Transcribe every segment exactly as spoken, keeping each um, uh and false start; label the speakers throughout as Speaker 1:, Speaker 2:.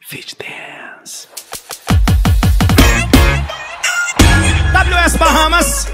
Speaker 1: Fit Dance. W S Bahamas.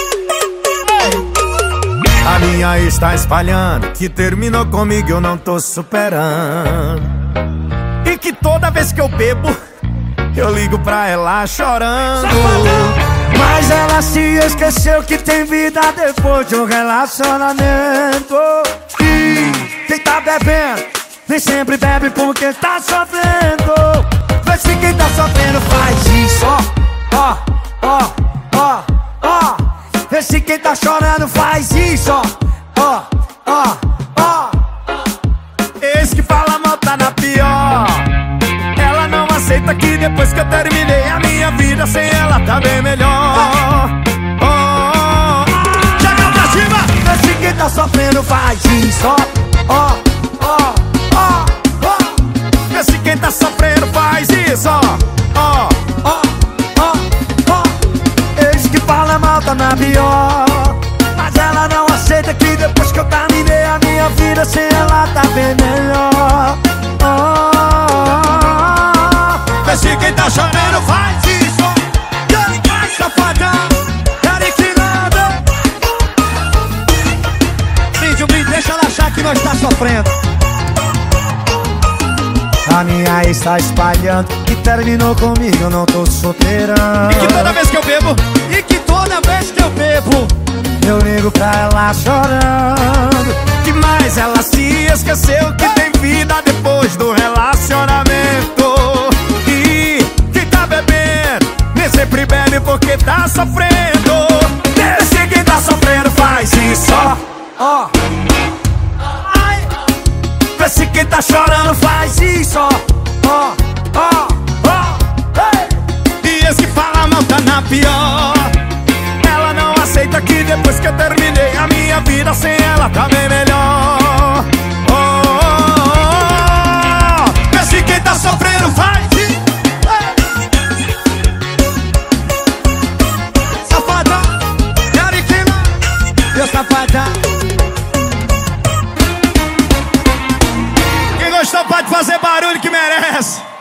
Speaker 2: A minha está espalhando que terminou comigo, eu não tô superando. E que toda vez que eu bebo, eu ligo pra ela chorando. Mas ela se esqueceu que tem vida depois de um relacionamento. E quem tá bebendo, nem sempre bebe porque tá sofrendo. Vê se quem tá sofrendo faz isso, ó, ó, ó, ó. Vê se quem tá chorando faz isso, ó, ó, ó. Esse que fala mal tá na pior. Ela não aceita que depois que eu terminei a minha vida sem ela tá bem melhor. Oh, oh, oh. Chega pra cima! Vê se quem tá sofrendo faz isso, ó, ó, ó, ó, ó. Vê se quem tá sofrendo faz isso, ó, ó, ó, ó, ó. Esse que fala mal tá na pior. Mas ela não aceita que depois que eu terminei a minha vida sem ela tá bem melhor. Oh, oh, oh. Vê se quem tá chorando faz isso. Safadão, cariquinada. Vídeo, vídeo, deixa ela achar que nós tá sofrendo. A minha está espalhando que terminou comigo, eu não tô solteirão.
Speaker 1: E que toda vez que eu bebo, e que toda vez que eu bebo,
Speaker 2: eu ligo pra ela chorando.
Speaker 1: que mais ela se esqueceu que tem vida depois do relacionamento. E quem tá bebendo, nem sempre bebe porque tá sofrendo. Deixa quem tá sofrendo faz isso, ó, ó.
Speaker 2: Vê se quem tá chorando faz isso, ó, ó, ó, ó.
Speaker 1: E esse que fala mal tá na pior. Ela não aceita que depois que eu terminei a minha vida sem ela tá bem melhor. Oh, oh, oh, oh. Vê se quem tá sofrendo faz isso.
Speaker 2: Safadão, cariquina, meu safadão.
Speaker 1: Quem gostou pode fazer barulho que merece.